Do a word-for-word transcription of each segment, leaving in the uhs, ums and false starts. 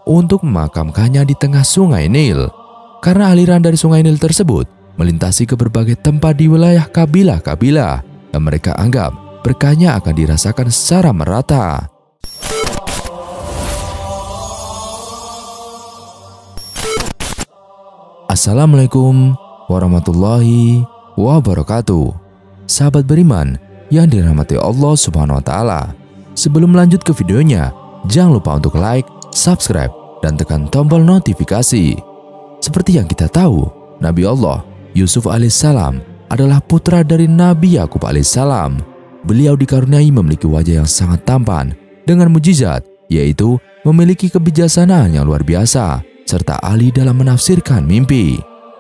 untuk memakamkannya di tengah sungai Nil. Karena aliran dari sungai Nil tersebut melintasi ke berbagai tempat di wilayah kabilah-kabilah dan mereka anggap berkahnya akan dirasakan secara merata. Assalamualaikum warahmatullahi wabarakatuh. Sahabat beriman yang dirahmati Allah Subhanahu wa Ta'ala, sebelum lanjut ke videonya, jangan lupa untuk like, subscribe, dan tekan tombol notifikasi. Seperti yang kita tahu, Nabi Allah Yusuf alaihissalam adalah putra dari Nabi Yakub alaihissalam. Beliau dikaruniai memiliki wajah yang sangat tampan dengan mujizat, yaitu memiliki kebijaksanaan yang luar biasa serta ahli dalam menafsirkan mimpi.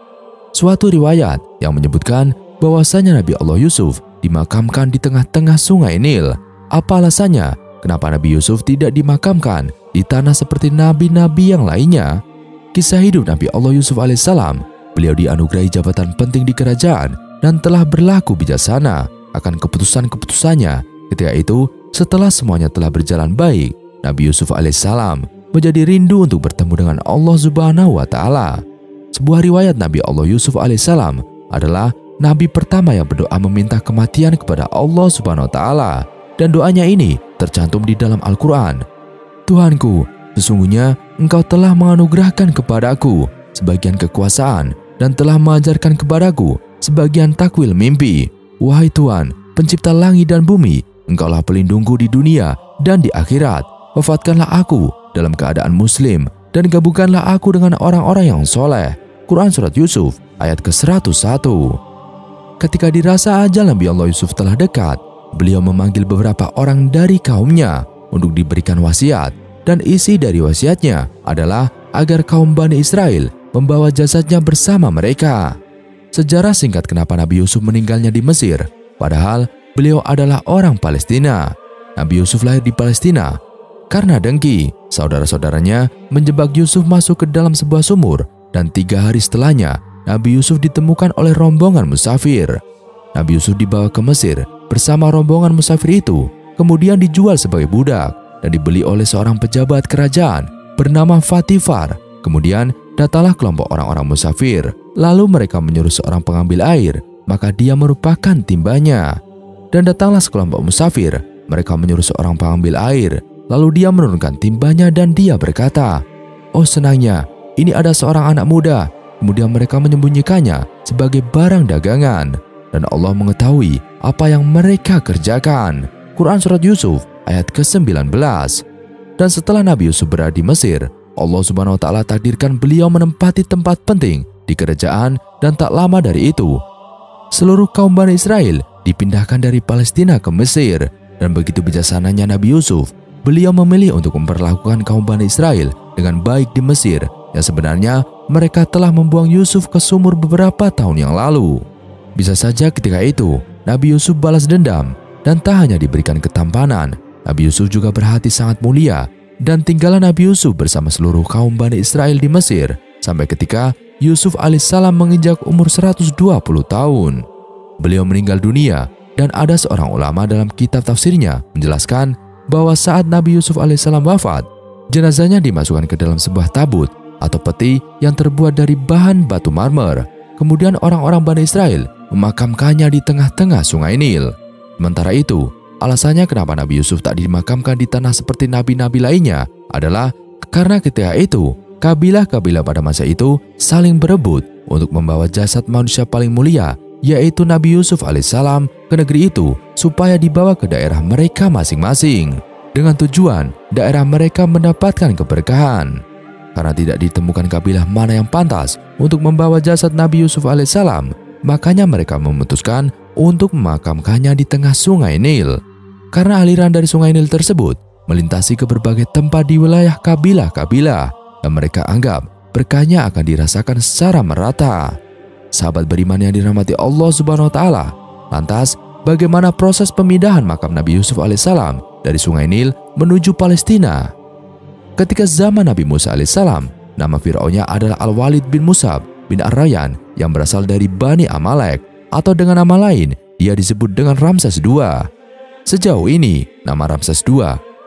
Suatu riwayat yang menyebutkan bahwasanya Nabi Allah Yusuf dimakamkan di tengah-tengah sungai Nil. Apa alasannya kenapa Nabi Yusuf tidak dimakamkan di tanah seperti nabi-nabi yang lainnya? Kisah hidup Nabi Allah Yusuf alaihissalam, beliau dianugerahi jabatan penting di kerajaan dan telah berlaku bijaksana akan keputusan-keputusannya. Ketika itu, setelah semuanya telah berjalan baik, Nabi Yusuf alaihissalam menjadi rindu untuk bertemu dengan Allah Subhanahu wa Ta'ala. Sebuah riwayat Nabi Allah Yusuf alaihissalam adalah nabi pertama yang berdoa meminta kematian kepada Allah Subhanahu wa Ta'ala, dan doanya ini tercantum di dalam Al-Quran. Tuhanku, sesungguhnya Engkau telah menganugerahkan kepadaku sebagian kekuasaan dan telah mengajarkan kepadaku sebagian takwil mimpi. Wahai Tuhan, pencipta langit dan bumi, Engkaulah pelindungku di dunia dan di akhirat. Wafatkanlah aku dalam keadaan muslim dan gabungkanlah aku dengan orang-orang yang soleh. Quran Surat Yusuf ayat ke seratus satu. Ketika dirasa ajal Nabi Allah Yusuf telah dekat, beliau memanggil beberapa orang dari kaumnya untuk diberikan wasiat, dan isi dari wasiatnya adalah agar kaum Bani Israel membawa jasadnya bersama mereka. Sejarah singkat kenapa Nabi Yusuf meninggalnya di Mesir, padahal beliau adalah orang Palestina. Nabi Yusuf lahir di Palestina. Karena dengki, saudara-saudaranya menjebak Yusuf masuk ke dalam sebuah sumur, dan tiga hari setelahnya Nabi Yusuf ditemukan oleh rombongan musafir. Nabi Yusuf dibawa ke Mesir bersama rombongan musafir itu, kemudian dijual sebagai budak dan dibeli oleh seorang pejabat kerajaan bernama Fatifar. Kemudian datanglah kelompok orang-orang musafir, lalu mereka menyuruh seorang pengambil air, maka dia merupakan timbanya. Dan datanglah sekelompok musafir, mereka menyuruh seorang pengambil air, lalu dia menurunkan timbanya dan dia berkata, "Oh senangnya, ini ada seorang anak muda." Kemudian mereka menyembunyikannya sebagai barang dagangan, dan Allah mengetahui apa yang mereka kerjakan. Quran Surat Yusuf ayat ke sembilan belas. Dan setelah Nabi Yusuf berada di Mesir, Allah Subhanahu wa Ta'ala takdirkan beliau menempati tempat penting di kerajaan, dan tak lama dari itu seluruh kaum Bani Israel dipindahkan dari Palestina ke Mesir. Dan begitu bijaksananya Nabi Yusuf, beliau memilih untuk memperlakukan kaum Bani Israel dengan baik di Mesir, yang sebenarnya mereka telah membuang Yusuf ke sumur beberapa tahun yang lalu. Bisa saja ketika itu Nabi Yusuf balas dendam, dan tak hanya diberikan ketampanan, Nabi Yusuf juga berhati sangat mulia, dan tinggallah Nabi Yusuf bersama seluruh kaum Bani Israel di Mesir sampai ketika Yusuf alaihissalam menginjak umur seratus dua puluh tahun. Beliau meninggal dunia, dan ada seorang ulama dalam kitab tafsirnya menjelaskan bahwa saat Nabi Yusuf alaihissalam wafat, jenazahnya dimasukkan ke dalam sebuah tabut atau peti yang terbuat dari bahan batu marmer. Kemudian orang-orang Bani Israel memakamkannya di tengah-tengah sungai Nil. Sementara itu, alasannya kenapa Nabi Yusuf tak dimakamkan di tanah seperti nabi-nabi lainnya adalah karena ketika itu kabilah-kabilah pada masa itu saling berebut untuk membawa jasad manusia paling mulia, yaitu Nabi Yusuf alaihissalam, ke negeri itu supaya dibawa ke daerah mereka masing-masing dengan tujuan daerah mereka mendapatkan keberkahan. Karena tidak ditemukan kabilah mana yang pantas untuk membawa jasad Nabi Yusuf alaihissalam, makanya mereka memutuskan untuk memakamkannya di tengah sungai Nil. Karena aliran dari sungai Nil tersebut melintasi ke berbagai tempat di wilayah kabilah-kabilah, dan mereka anggap berkahnya akan dirasakan secara merata. Sahabat beriman yang dirahmati Allah Subhanahu wa Ta'ala, lantas bagaimana proses pemindahan makam Nabi Yusuf alaihissalam dari sungai Nil menuju Palestina? Ketika zaman Nabi Musa alaihissalam, nama Fir'aunnya adalah Al-Walid bin Musab bin Ar-Rayyan yang berasal dari Bani Amalek, atau dengan nama lain dia disebut dengan Ramses kedua. Sejauh ini nama Ramses kedua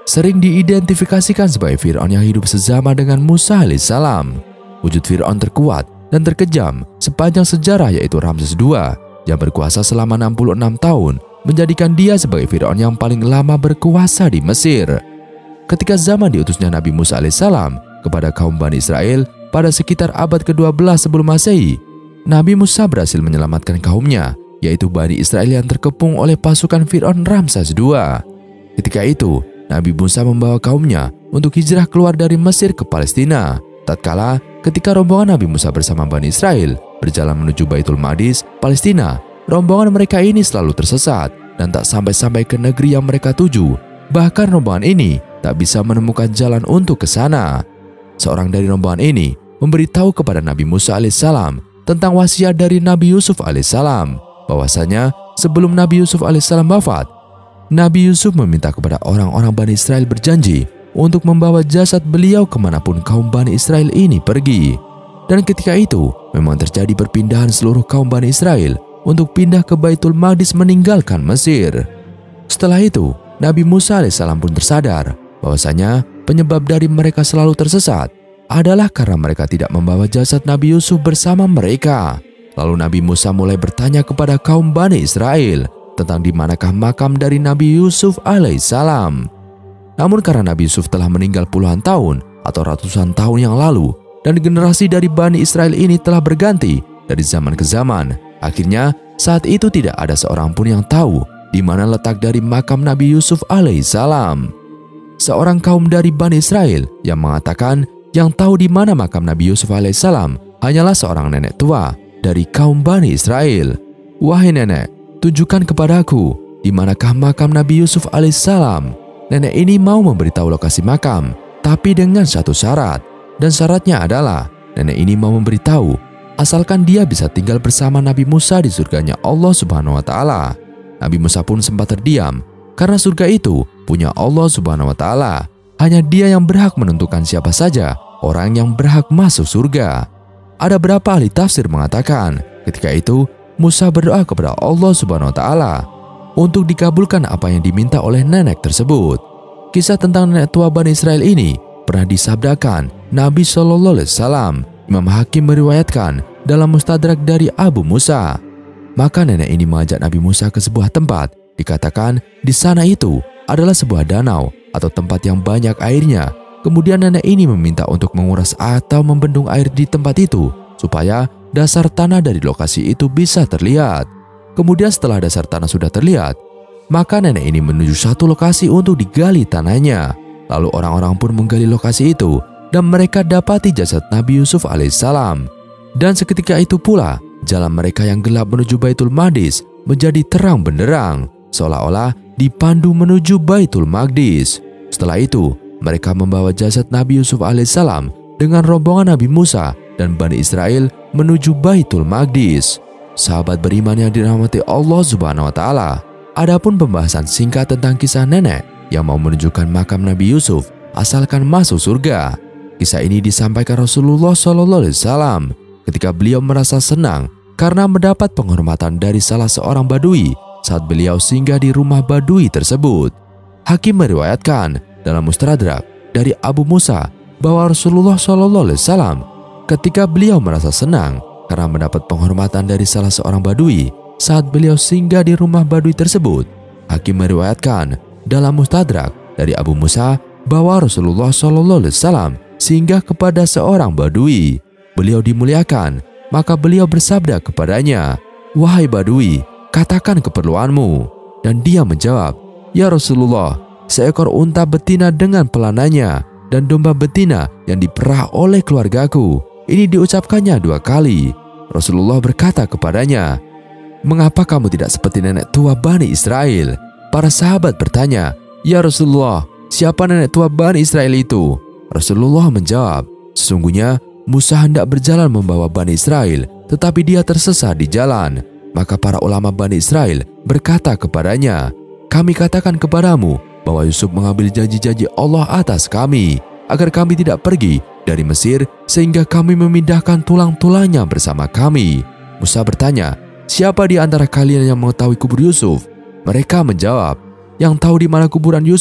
sering diidentifikasikan sebagai Fir'aun yang hidup sezama dengan Musa alaihissalam. Wujud Fir'aun terkuat dan terkejam sepanjang sejarah yaitu Ramses kedua yang berkuasa selama enam puluh enam tahun menjadikan dia sebagai Fir'aun yang paling lama berkuasa di Mesir. Ketika zaman diutusnya Nabi Musa alaihissalam kepada kaum Bani Israel pada sekitar abad kedua belas sebelum Masehi, Nabi Musa berhasil menyelamatkan kaumnya, yaitu Bani Israel yang terkepung oleh pasukan Fir'aun Ramses kedua. Ketika itu, Nabi Musa membawa kaumnya untuk hijrah keluar dari Mesir ke Palestina. Tatkala ketika rombongan Nabi Musa bersama Bani Israel berjalan menuju Baitul Maqdis, Palestina, rombongan mereka ini selalu tersesat dan tak sampai-sampai ke negeri yang mereka tuju. Bahkan rombongan ini tak bisa menemukan jalan untuk ke sana. Seorang dari rombongan ini memberitahu kepada Nabi Musa alaihissalam tentang wasiat dari Nabi Yusuf alaihissalam, bahwasanya sebelum Nabi Yusuf alaihissalam wafat, Nabi Yusuf meminta kepada orang-orang Bani Israel berjanji untuk membawa jasad beliau kemanapun kaum Bani Israel ini pergi. Dan ketika itu memang terjadi perpindahan seluruh kaum Bani Israel untuk pindah ke Baitul Maqdis meninggalkan Mesir. Setelah itu Nabi Musa alaihissalam pun tersadar bahwasanya penyebab dari mereka selalu tersesat adalah karena mereka tidak membawa jasad Nabi Yusuf bersama mereka. Lalu Nabi Musa mulai bertanya kepada kaum Bani Israel tentang di manakah makam dari Nabi Yusuf alaihissalam. Namun karena Nabi Yusuf telah meninggal puluhan tahun atau ratusan tahun yang lalu dan generasi dari Bani Israel ini telah berganti dari zaman ke zaman, akhirnya saat itu tidak ada seorang pun yang tahu di mana letak dari makam Nabi Yusuf alaihissalam. Seorang kaum dari Bani Israel yang mengatakan yang tahu di mana makam Nabi Yusuf alaihissalam hanyalah seorang nenek tua dari kaum Bani Israel. "Wahai nenek, tunjukkan kepadaku di manakah makam Nabi Yusuf alaihissalam." Nenek ini mau memberitahu lokasi makam, tapi dengan satu syarat. Dan syaratnya adalah nenek ini mau memberitahu asalkan dia bisa tinggal bersama Nabi Musa di surganya Allah Subhanahu wa Ta'ala. Nabi Musa pun sempat terdiam karena surga itu punya Allah Subhanahu wa Ta'ala. Hanya Dia yang berhak menentukan siapa saja orang yang berhak masuk surga. Ada beberapa ahli tafsir mengatakan ketika itu Musa berdoa kepada Allah Subhanahu wa Ta'ala untuk dikabulkan apa yang diminta oleh nenek tersebut. Kisah tentang nenek tua Bani Israel ini pernah disabdakan Nabi Shallallahu Alaihi Wasallam. Imam Hakim meriwayatkan dalam Mustadrak dari Abu Musa. Maka nenek ini mengajak Nabi Musa ke sebuah tempat. Dikatakan di sana itu adalah sebuah danau atau tempat yang banyak airnya. Kemudian nenek ini meminta untuk menguras atau membendung air di tempat itu supaya dasar tanah dari lokasi itu bisa terlihat. Kemudian setelah dasar tanah sudah terlihat, maka nenek ini menuju satu lokasi untuk digali tanahnya. Lalu orang-orang pun menggali lokasi itu dan mereka dapati jasad Nabi Yusuf alaihissalam. Dan seketika itu pula jalan mereka yang gelap menuju Baitul Maqdis menjadi terang benderang, seolah-olah dipandu menuju Baitul Maqdis. Setelah itu mereka membawa jasad Nabi Yusuf alaihissalam dengan rombongan Nabi Musa dan Bani Israel menuju Baitul Maqdis. Sahabat beriman yang dirahmati Allah Subhanahu wa Ta'ala, adapun pembahasan singkat tentang kisah nenek yang mau menunjukkan makam Nabi Yusuf asalkan masuk surga. Kisah ini disampaikan Rasulullah Shallallahu Alaihi Wasallam ketika beliau merasa senang karena mendapat penghormatan dari salah seorang badui saat beliau singgah di rumah badui tersebut. Hakim meriwayatkan dalam Mustadrak dari Abu Musa bahwa Rasulullah Shallallahu Alaihi Wasallam ketika beliau merasa senang karena mendapat penghormatan dari salah seorang badui saat beliau singgah di rumah badui tersebut. Hakim meriwayatkan dalam Mustadrak dari Abu Musa bahwa Rasulullah Shallallahu Alaihi Wasallam singgah kepada seorang badui. Beliau dimuliakan, maka beliau bersabda kepadanya, "Wahai badui, katakan keperluanmu." Dan dia menjawab, "Ya Rasulullah, seekor unta betina dengan pelananya dan domba betina yang diperah oleh keluargaku." Ini diucapkannya dua kali. Rasulullah berkata kepadanya, "Mengapa kamu tidak seperti nenek tua Bani Israel?" Para sahabat bertanya, "Ya Rasulullah, siapa nenek tua Bani Israel itu?" Rasulullah menjawab, "Sesungguhnya Musa hendak berjalan membawa Bani Israel, tetapi dia tersesat di jalan. Maka para ulama Bani Israel berkata kepadanya, 'Kami katakan kepadamu bahwa Yusuf mengambil janji-janji Allah atas kami, agar kami tidak pergi dari Mesir sehingga kami memindahkan tulang-tulangnya bersama kami.' Musa bertanya, 'Siapa di antara kalian yang mengetahui kubur Yusuf?' Mereka menjawab, 'Yang tahu di mana kuburan Yusuf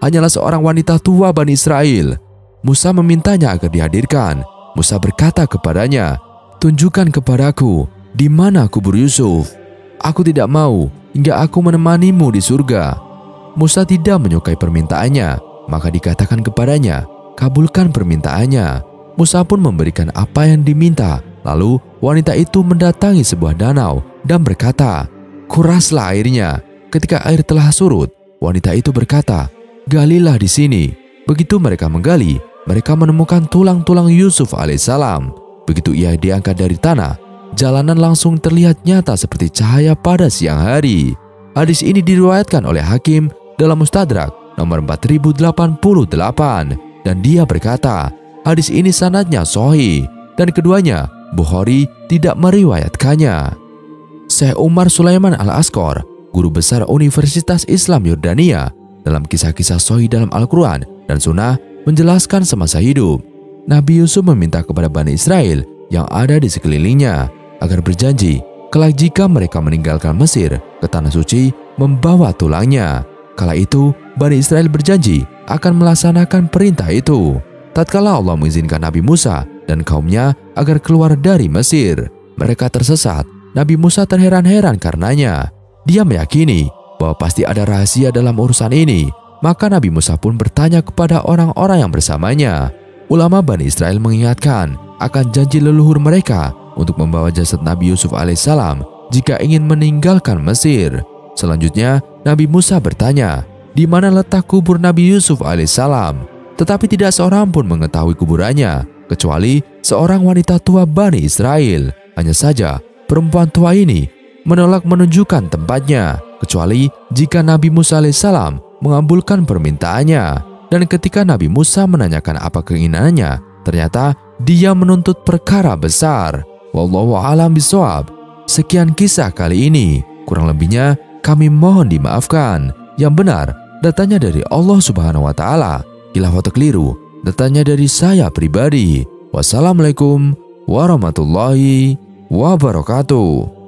hanyalah seorang wanita tua Bani Israel. Musa memintanya agar dihadirkan. Musa berkata kepadanya, "Tunjukkan kepadaku di mana kubur Yusuf. Aku tidak mau hingga aku menemanimu di surga." Musa tidak menyukai permintaannya, maka dikatakan kepadanya, "Kabulkan permintaannya." Musa pun memberikan apa yang diminta. Lalu wanita itu mendatangi sebuah danau dan berkata, "Kuraslah airnya." Ketika air telah surut, wanita itu berkata, "Galilah di sini." Begitu mereka menggali, mereka menemukan tulang-tulang Yusuf alaihissalam. Begitu ia diangkat dari tanah, jalanan langsung terlihat nyata seperti cahaya pada siang hari. Hadis ini diriwayatkan oleh Hakim dalam Mustadrak nomor empat ribu delapan puluh delapan, dan dia berkata, hadis ini sanadnya sahih dan keduanya Bukhari tidak meriwayatkannya. Syekh Umar Sulaiman Al-Asqar, guru besar Universitas Islam Yordania, dalam kisah-kisah sahih dalam Al-Quran dan Sunnah menjelaskan semasa hidup, Nabi Yusuf meminta kepada Bani Israel yang ada di sekelilingnya agar berjanji kelak jika mereka meninggalkan Mesir ke tanah suci membawa tulangnya. Kala itu Bani Israel berjanji akan melaksanakan perintah itu. Tatkala Allah mengizinkan Nabi Musa dan kaumnya agar keluar dari Mesir, mereka tersesat. Nabi Musa terheran-heran karenanya. Dia meyakini bahwa pasti ada rahasia dalam urusan ini. Maka Nabi Musa pun bertanya kepada orang-orang yang bersamanya. Ulama Bani Israel mengingatkan akan janji leluhur mereka untuk membawa jasad Nabi Yusuf alaihissalam jika ingin meninggalkan Mesir. Selanjutnya Nabi Musa bertanya, di mana letak kubur Nabi Yusuf alaihissalam? Tetapi tidak seorang pun mengetahui kuburannya kecuali seorang wanita tua Bani Israel. Hanya saja perempuan tua ini menolak menunjukkan tempatnya kecuali jika Nabi Musa alaihissalam mengabulkan permintaannya. Dan ketika Nabi Musa menanyakan apa keinginannya, ternyata dia menuntut perkara besar. Wallahu a'lam bishawab. Sekian kisah kali ini, kurang lebihnya kami mohon dimaafkan. Yang benar datanya dari Allah Subhanahu wa taala, khilaf atau keliru datanya dari saya pribadi. Wassalamualaikum warahmatullahi wabarakatuh.